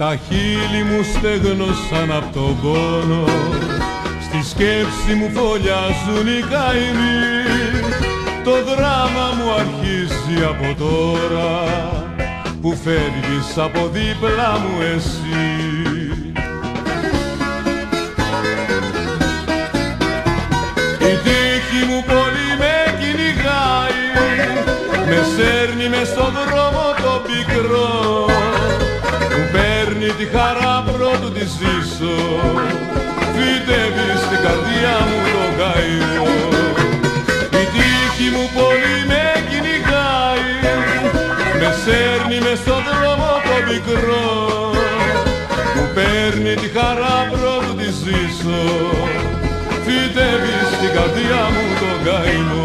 Τα χείλη μου στεγνώσαν απ' τον πόνο, στη σκέψη μου φωλιάζουν οι καημοί. Το δράμα μου αρχίζει από τώρα, που φεύγεις από δίπλα μου εσύ. Η τύχη μου πολύ με κυνηγάει, με σέρνει μες στον δρόμο το πικρό, μου παίρνει τη χαρά πρώτου τη ζήσω, φυτεύει στην καρδιά μου τον καημό. Η τύχη μου πολύ με κυνηγάει, με σέρνει μες στον δρόμο το πικρό, μου παίρνει τη χαρά πρώτου τη ζήσω, φυτεύει στην καρδιά μου τον καημό.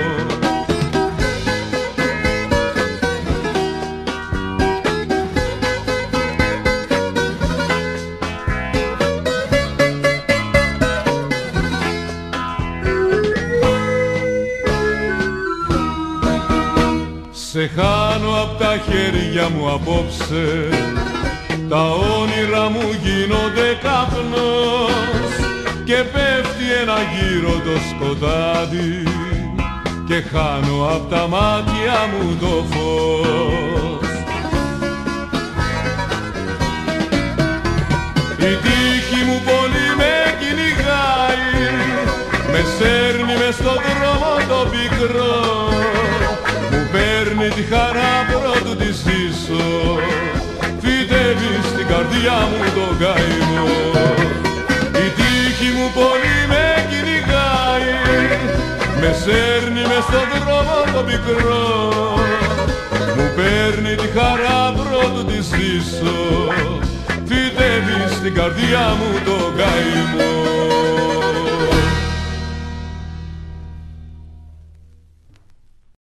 Σε χάνω απ' τα χέρια μου απόψε, τα όνειρα μου γίνονται καπνός και πέφτει ένα γύρο το σκοτάδι και χάνω απ' τα μάτια μου το φως. Η τύχη μου πολύ με κυνηγάει, με σέρνει μες στον δρόμο το πικρό, μου παίρνει τη χαρά πρώτου τη ζήσω, φυτεύει στην καρδιά μου τον καημό. Η τύχη μου πολύ με κυνηγάει, με σέρνει μες στον δρόμο το πικρό, μου παίρνει τη χαρά πρώτου τη ζήσω, φυτεύει στην καρδιά μου τον καημό.